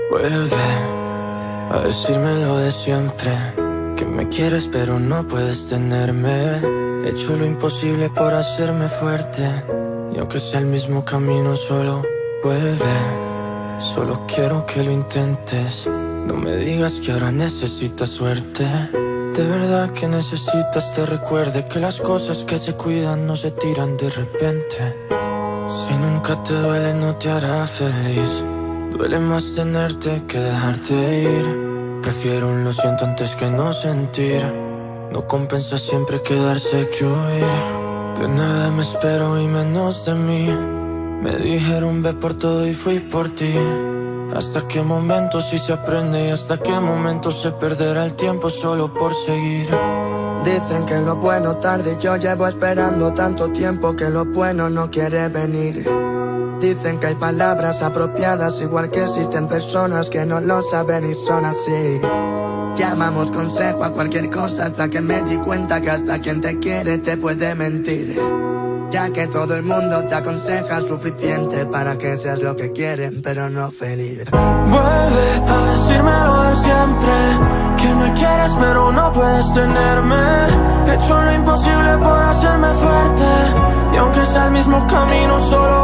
Vuelve a decirme lo de siempre, que me quieres pero no puedes tenerme. He hecho lo imposible por hacerme fuerte, y aunque sea el mismo camino, solo vuelve. Solo quiero que lo intentes. No me digas que ahora necesitas suerte. De verdad que necesitas te recuerde que las cosas que se cuidan no se tiran de repente. Si nunca te duele no te hará feliz. Duele más tenerte que dejarte ir. Prefiero un lo siento antes que no sentir. No compensa siempre quedarse que huir. De nada me espero y menos de mí. Me dijeron ve por todo y fui por ti. ¿Hasta qué momento sí se aprende y hasta qué momento se perderá el tiempo solo por seguir? Dicen que lo bueno tarde, yo llevo esperando tanto tiempo que lo bueno no quiere venir. Dicen que hay palabras apropiadas, igual que existen personas que no lo saben y son así. Llamamos consejo a cualquier cosa hasta que me di cuenta que hasta quien te quiere te puede mentir. Ya que todo el mundo te aconseja suficiente para que seas lo que quieren, pero no feliz. Vuelve a decirme lo de siempre, que me quieres pero no puedes tenerme. He hecho lo imposible por hacerme fuerte, y aunque sea el mismo camino, solo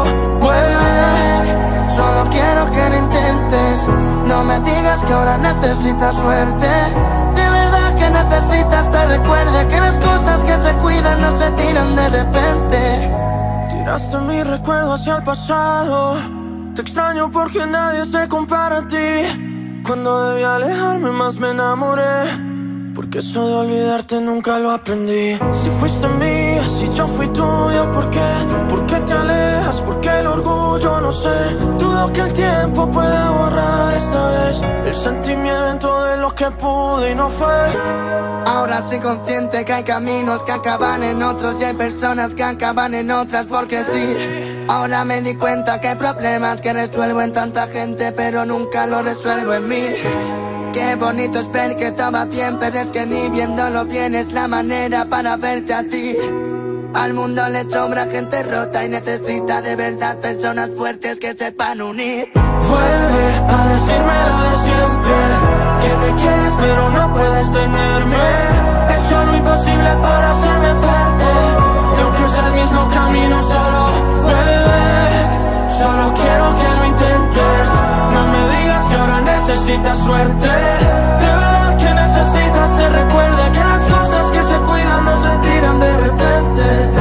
vuelve. Solo quiero que lo intentes. No me digas que ahora necesitas suerte. De verdad que necesitas te recuerde que las cosas que se cuidan no se tiran de repente. Tiraste mi recuerdo hacia el pasado. Te extraño porque nadie se compara a ti. Cuando debí alejarme más me enamoré, porque eso de olvidarte nunca lo aprendí. Si fuiste mía, si yo fui tuya, ¿por qué? ¿Por qué te alejas? ¿Por qué el orgullo? No sé. Dudo que el tiempo pueda borrar esta vez el sentimiento de lo que pude y no fue. Ahora estoy consciente que hay caminos que acaban en otros y hay personas que acaban en otras porque sí. Ahora me di cuenta que hay problemas que resuelvo en tanta gente pero nunca lo resuelvo en mí. Qué bonito es ver que todo va bien, pero es que ni viéndolo bien es la manera para verte a ti. Al mundo le sobra gente rota y necesita de verdad personas fuertes que sepan unir. Vuelve a decirme lo de siempre, que me quieres pero no puedes tenerme. He hecho lo imposible por hacerme fuerte, y aunque sea el mismo camino, solo vuelve. Solo quiero que lo intentes. No me digas que ahora necesitas suerte. De verdad que necesitas te recuerde que las cosas que se cuidan no se tiran de repente.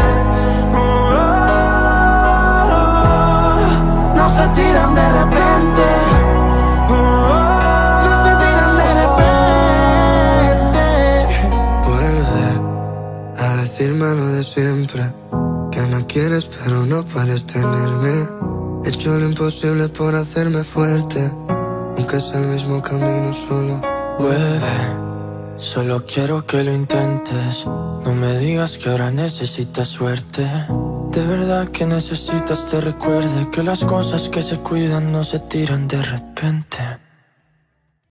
No se tiran de repente. No se tiran de repente. Vuelve a decirme lo de siempre, que me quieres pero no puedes tenerme. He hecho lo imposible por hacerme fuerte, aunque sea el mismo camino, solo vuelve. Solo quiero que lo intentes. No me digas que ahora necesitas suerte. De verdad que necesitas te recuerde que las cosas que se cuidan no se tiran de repente.